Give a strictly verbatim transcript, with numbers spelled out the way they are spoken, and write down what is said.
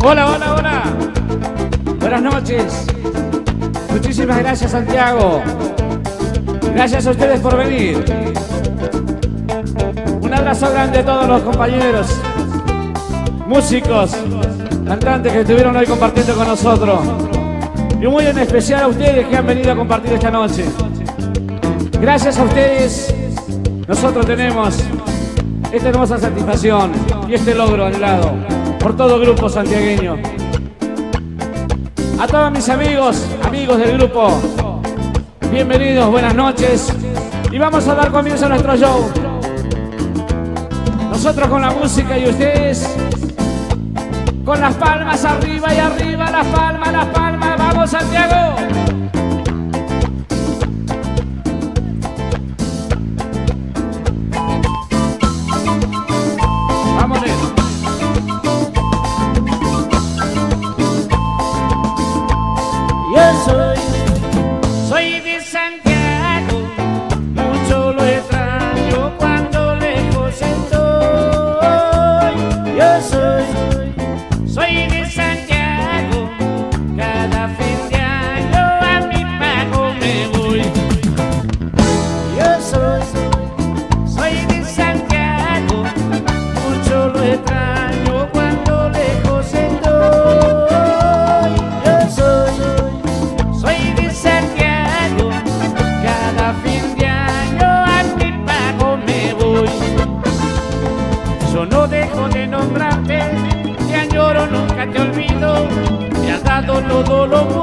Hola, hola, hola. Buenas noches. Muchísimas gracias, Santiago. Gracias a ustedes por venir. Un abrazo grande a todos los compañeros, músicos, cantantes que estuvieron hoy compartiendo con nosotros. Y muy en especial a ustedes que han venido a compartir esta noche. Gracias a ustedes, nosotros tenemos esta hermosa satisfacción y este logro anhelado por todo el grupo santiagueño. A todos mis amigos, amigos del grupo, bienvenidos, buenas noches. Y vamos a dar comienzo a nuestro show. Nosotros con la música y ustedes con las palmas arriba y arriba, las palmas, las palmas. ¡Vamos, Santiago! ¡Vámonos! Yo soy, soy de Santiago, mucho lo extraño cuando lejos estoy. Yo soy, soy de Santiago, cada fin de año a mi pago me voy. Yo soy, soy de Santiago, mucho lo extraño cuando lejos estoy. Yo soy, soy de Santiago, cada fin de año a mi pago me voy. Yo no dejo de nombrarte, te añoro, nunca te olvido. Me has dado todo lo